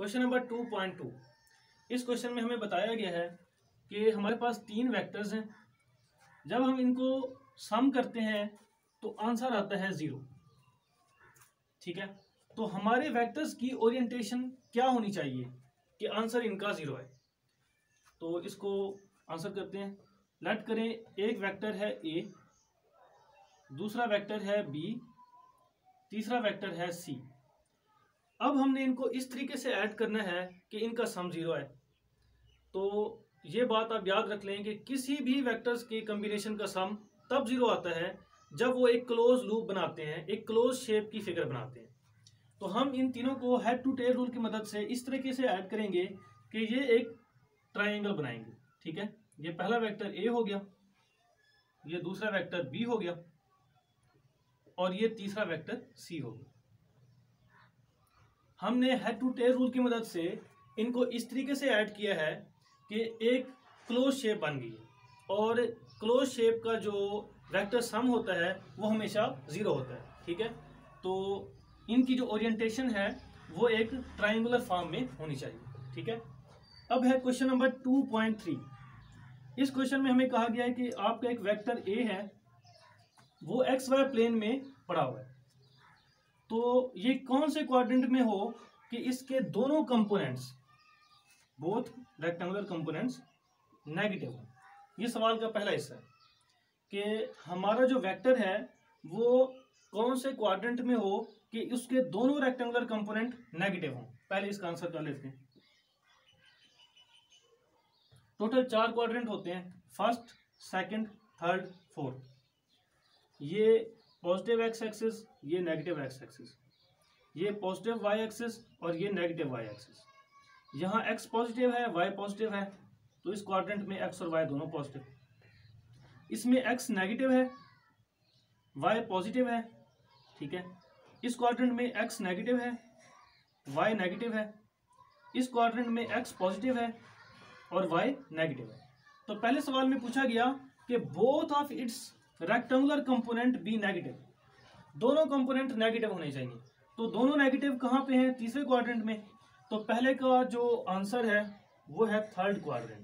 Question number 2.2। इस question में हमें बताया गया है कि हमारे पास तीन वेक्टर्स हैं। जब हम इनको सम करते हैं तो आंसर आता है 0। ठीक है, तो हमारे वेक्टर्स की ओरिएंटेशन क्या होनी चाहिए कि आंसर इनका 0 है। तो इसको आंसर करते हैं। लेट करें एक वेक्टर है ए, दूसरा वेक्टर है बी, तीसरा वेक्टर है सी। अब हमने इनको इस तरीके से ऐड करना है कि इनका सम 0 है। तो ये बात आप याद रख लें कि किसी भी वेक्टर्स के कॉम्बिनेशन का सम तब 0 आता है जब वो एक क्लोज लूप बनाते हैं, एक क्लोज शेप की फिगर बनाते हैं। तो हम इन तीनों को हेड टू टेल रूल की मदद से इस तरीके से ऐड करेंगे कि ये एक ट्राइंगल बनाएंगे। ठीक है, ये पहला वेक्टर ए हो गया, ये दूसरा वेक्टर बी हो गया और ये तीसरा वेक्टर सी हो गया। हमने हेड टू टेल रूल की मदद से इनको इस तरीके से ऐड किया है कि एक क्लोज शेप बन गई है और क्लोज शेप का जो वेक्टर सम होता है वो हमेशा 0 होता है। ठीक है, तो इनकी जो ओरिएंटेशन है वो एक ट्रायंगुलर फॉर्म में होनी चाहिए। ठीक है, अब है क्वेश्चन नंबर 2.3। इस क्वेश्चन में हमें कहा गया है कि आपका एक वेक्टर ए है, वो एक्स वाई प्लेन में पड़ा हुआ है। तो ये कौन से क्वाड्रेंट में हो कि इसके दोनों components, both rectangular components negative हो। ये सवाल का पहला हिस्सा है कि हमारा जो वेक्टर है वो कौन से क्वाड्रेंट में हो कि उसके दोनों रेक्टेंगुलर कंपोनेंट नेगेटिव हो। पहले इसका आंसर कर लेते हैं। टोटल 4 क्वाड्रेंट होते हैं, फर्स्ट, सेकंड, थर्ड, फोर्थ। ये पॉजिटिव एक्स एक्सिस, ये नेगेटिव एक्स एक्सिस, ये पॉजिटिव वाई एक्सिस और ये नेगेटिव वाई एक्सिस। यहाँ एक्स पॉजिटिव है, वाई पॉजिटिव है, तो इस क्वाड्रेंट में एक्स और वाई दोनों पॉजिटिव। इसमें एक्स नेगेटिव है, वाई पॉजिटिव है। ठीक है, इस क्वाड्रेंट में एक्स नेगेटिव है, वाई नेगेटिव है। इस क्वाड्रेंट में एक्स पॉजिटिव है और वाई नेगेटिव है। तो पहले सवाल में पूछा गया कि both of its rectangular component be negative, दोनों कंपोनेंट नेगेटिव होने चाहिए। तो दोनों नेगेटिव कहाँ पे हैं? तीसरे क्वाड्रेंट में। तो पहले का जो आंसर है वो है थर्ड क्वाड्रेंट।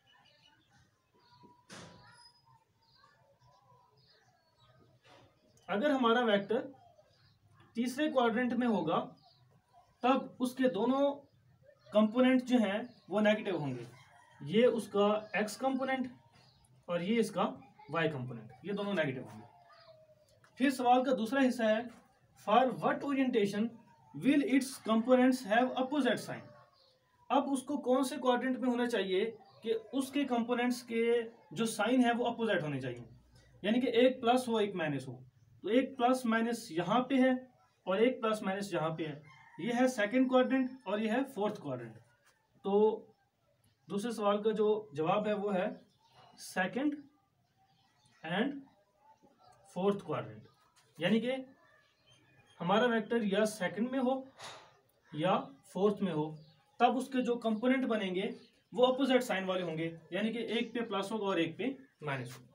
अगर हमारा वेक्टर तीसरे क्वाड्रेंट में होगा तब उसके दोनों कंपोनेंट जो हैं वो नेगेटिव होंगे। ये उसका एक्स कंपोनेंट और ये इसका वाई कंपोनेंट, ये दोनों नेगेटिव होंगे। फिर सवाल का दूसरा हिस्सा है, for what orientation will its components have opposite sign. अब उसको कौन से क्वाड्रेंट में होना चाहिए कि उसके कंपोनेंट्स के जो साइन है वो अपोजिट होने चाहिए, यानी कि एक प्लस हो एक माइनस हो। तो एक प्लस माइनस यहाँ पे है और एक प्लस माइनस यहाँ पे है। ये है सेकंड क्वाड्रेंट और ये है फोर्थ क्वाड्रेंट। तो दूसरे सवाल का जो जवाब है वो है सेकंड एंड फोर्थ क्वाड्रेंट, यानी कि हमारा वेक्टर या सेकंड में हो या फोर्थ में हो, तब उसके जो कंपोनेंट बनेंगे वो अपोजिट साइन वाले होंगे, यानी कि एक पे प्लस होगा और एक पे माइनस होगा।